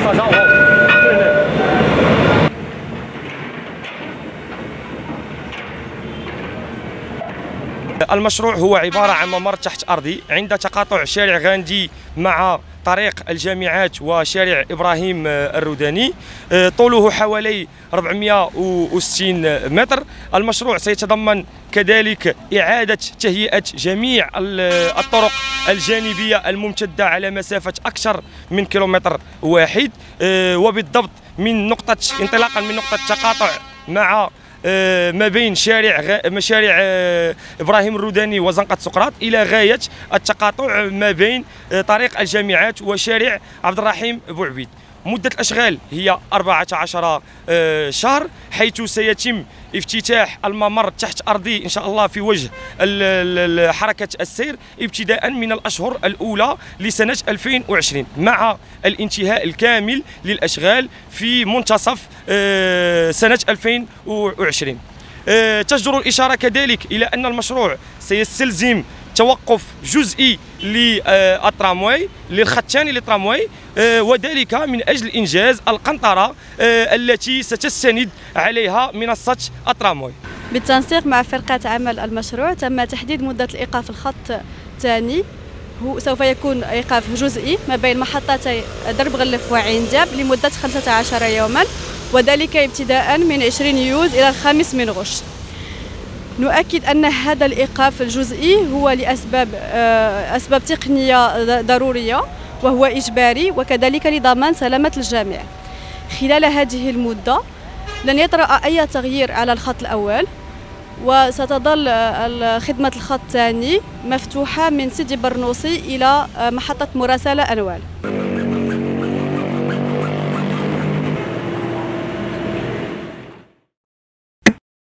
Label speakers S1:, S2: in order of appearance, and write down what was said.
S1: المشروع هو عبارة عن ممر تحت أرضي عند تقاطع شارع غاندي مع طريق الجامعات وشارع إبراهيم الروداني. طوله حوالي 460 متر. المشروع سيتضمن كذلك إعادة تهيئة جميع الطرق الجانبية الممتدة على مسافة أكثر من كيلومتر واحد، وبالضبط انطلاقا من نقطة تقاطع مع ما بين مشاريع إبراهيم الروداني وزنقة سقراط إلى غاية التقاطع ما بين طريق الجامعات وشارع عبد الرحيم بوعبيد. مدة الأشغال هي 14 شهر، حيث سيتم افتتاح الممر تحت أرضي إن شاء الله في وجه حركة السير ابتداء من الأشهر الأولى لسنة 2020 مع الانتهاء الكامل للأشغال في منتصف سنة 2020. تجدر الإشارة كذلك إلى أن المشروع سيستلزم توقف جزئي للترامواي للخط الثاني للترامواي، وذلك من أجل إنجاز القنطرة التي ستستند عليها منصة الترامواي.
S2: بالتنسيق مع فرقة عمل المشروع تم تحديد مدة الإيقاف الخط الثاني، سوف يكون إيقاف جزئي ما بين محطتي درب غلف وعين دياب لمدة 15 يوما، وذلك ابتداء من 20 يوليو إلى 5 من غش. نؤكد أن هذا الإيقاف الجزئي هو لأسباب تقنية ضرورية وهو إجباري، وكذلك لضمان سلامة الجميع. خلال هذه المدة لن يطرأ أي تغيير على الخط الأول، وستظل خدمة الخط الثاني مفتوحة من سيدي برنوصي إلى محطة مراسلة أنوال.